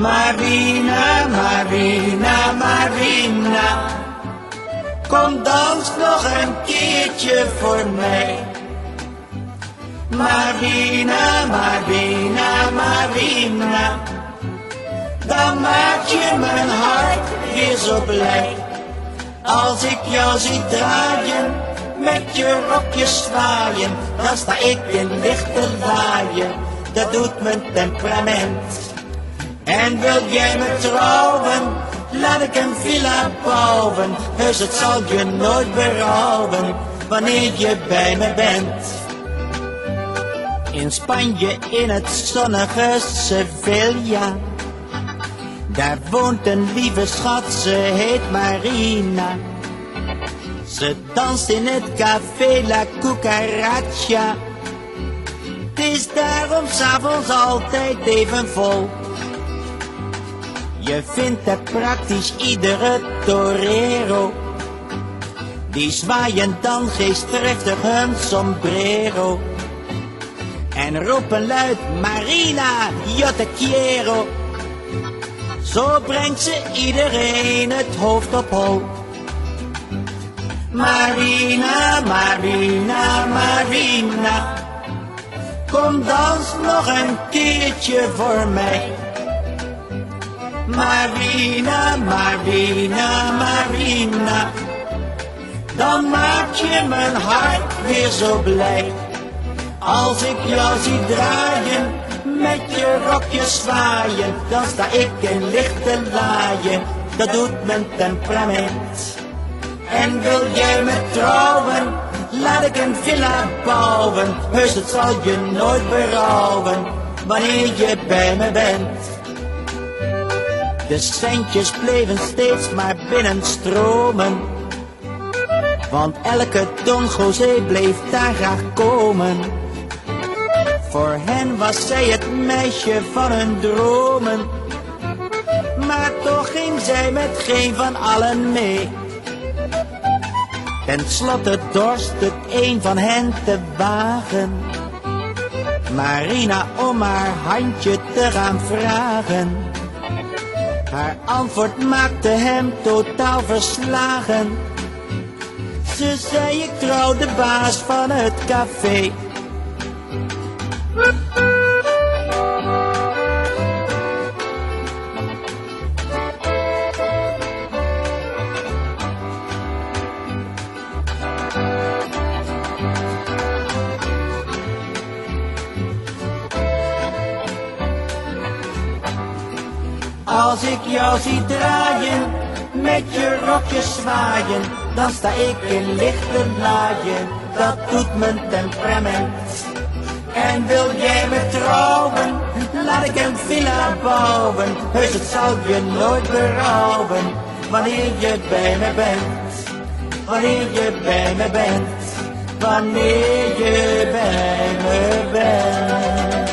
Marina, Marina, Marina, kom dans nog een keertje voor mij. Marina, Marina, Marina, dan maak je mijn hart weer zo blij. Als ik jou zie draaien, met je rokjes zwaaien, dan sta ik in lichte laaien, dat doet mijn temperament. En wil jij me trouwen, laat ik een villa bouwen, heus het zal je nooit berouwen, wanneer je bij me bent. In Spanje, in het zonnige Sevilla, daar woont een lieve schat, ze heet Marina. Ze danst in het café La Cucaracha. Het is daarom 's avonds altijd even vol. Je vindt er praktisch iedere torero, die zwaaien dan geestdriftig hun sombrero en roepen luid Marina, yo te quiero. Zo brengt ze iedereen het hoofd op hol. Marina, Marina, Marina, kom dans nog een keertje voor mij. Marina, Marina, Marina, dan maak je mijn hart weer zo blij. Als ik jou zie draaien, met je rokjes zwaaien, dan sta ik in lichte laaien, dat doet mijn temperament. En wil jij me trouwen, laat ik een villa bouwen, heus het zal je nooit berouwen, wanneer je bij me bent. De centjes bleven steeds maar binnenstromen, want elke Don José bleef daar graag komen. Voor hen was zij het meisje van hun dromen, maar toch ging zij met geen van allen mee. Ten slotte dorst het een van hen te wagen, Marina om haar handje te gaan vragen. Haar antwoord maakte hem totaal verslagen. Ze zei: ik trouw de baas van het café. Als ik jou zie draaien, met je rokjes zwaaien, dan sta ik in lichte laaien, dat doet mijn temperament. En wil jij me trouwen, laat ik een villa bouwen, heus het zal je nooit berouwen, wanneer je bij me bent. Wanneer je bij me bent, wanneer je bij me bent.